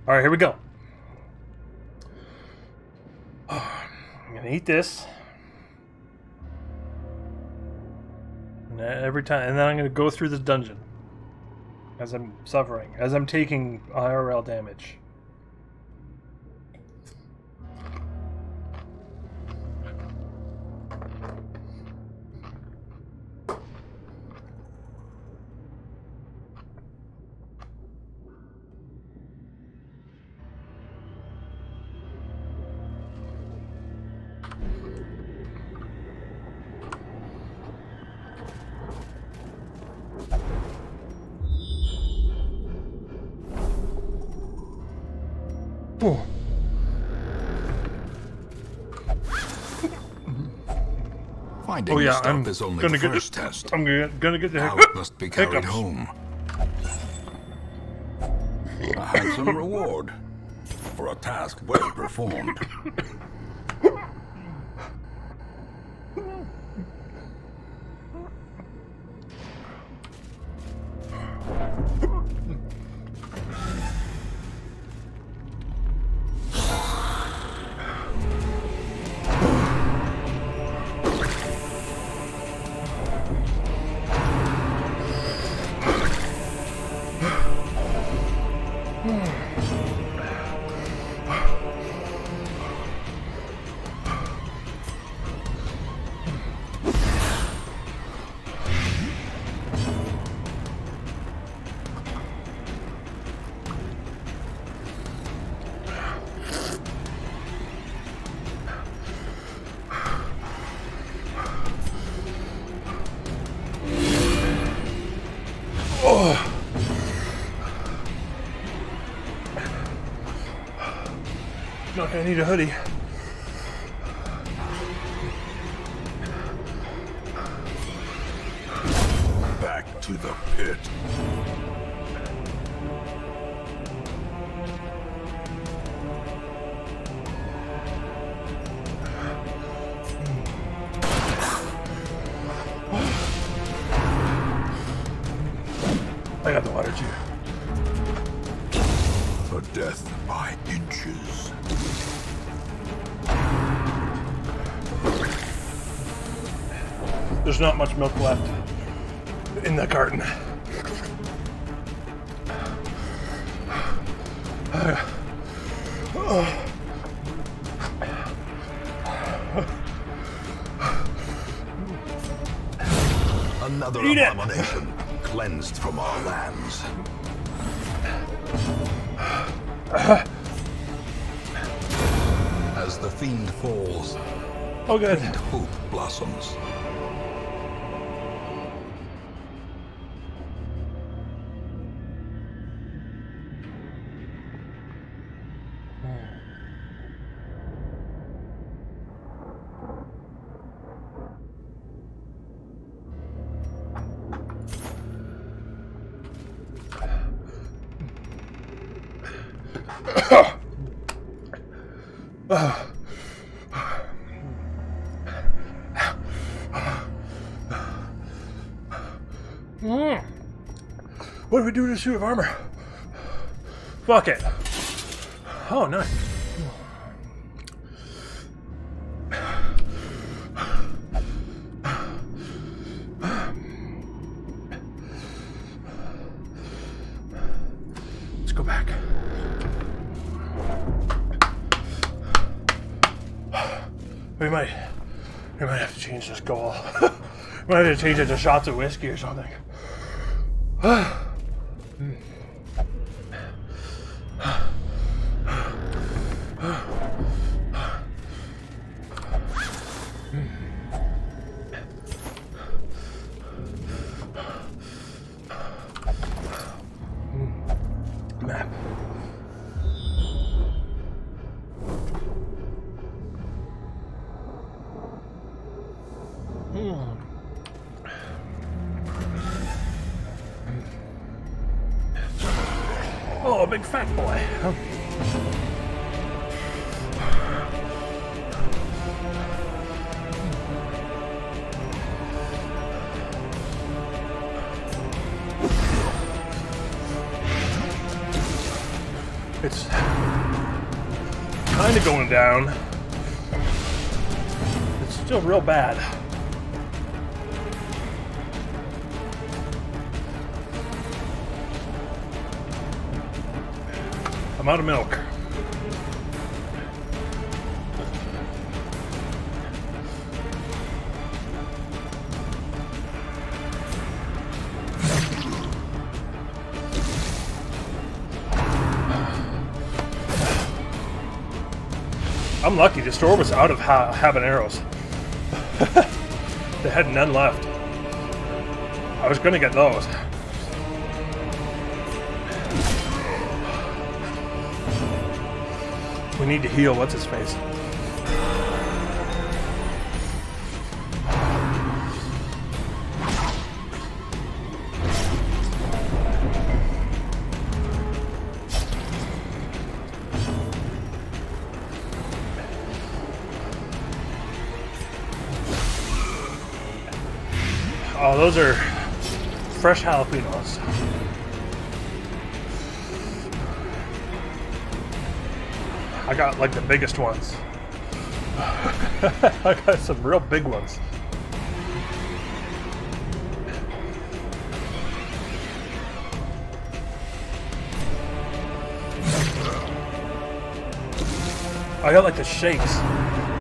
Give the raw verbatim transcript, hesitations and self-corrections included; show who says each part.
Speaker 1: All right, here we go. I'm gonna eat this, and every time, and then I'm gonna go through this dungeon as I'm suffering, as I'm taking I R L damage.
Speaker 2: Finding
Speaker 1: Oh yeah,
Speaker 2: stuff
Speaker 1: I'm
Speaker 2: is only
Speaker 1: gonna
Speaker 2: the
Speaker 1: get
Speaker 2: first
Speaker 1: the,
Speaker 2: test.
Speaker 1: I'm gonna, gonna get the
Speaker 2: Now it must be carried
Speaker 1: hiccups.
Speaker 2: home. A handsome reward for a task well performed.
Speaker 1: No, I need a hoodie.
Speaker 2: Back to the pit.
Speaker 1: I got the water too.
Speaker 2: A death by inches.
Speaker 1: There's not much milk left in the carton.
Speaker 2: Another
Speaker 1: Eat it.
Speaker 2: abomination cleansed from our lands. As the fiend falls,
Speaker 1: Oh, good.
Speaker 2: and hope blossoms.
Speaker 1: Mm. What do we do to the suit of armor? Fuck it. Oh, nice. Let's go back. We might, we might have to change this goal. We might have to change it to shots of whiskey or something. Map. Mm. Oh, a big fat boy. Huh? It's kind of going down. It's still real bad. I'm out of milk. I'm lucky, the store was out of ha habaneros. They had none left. I was gonna get those. We need to heal what's his face. Oh, those are fresh jalapenos. I got like the biggest ones. I got some real big ones. I got like the shakes.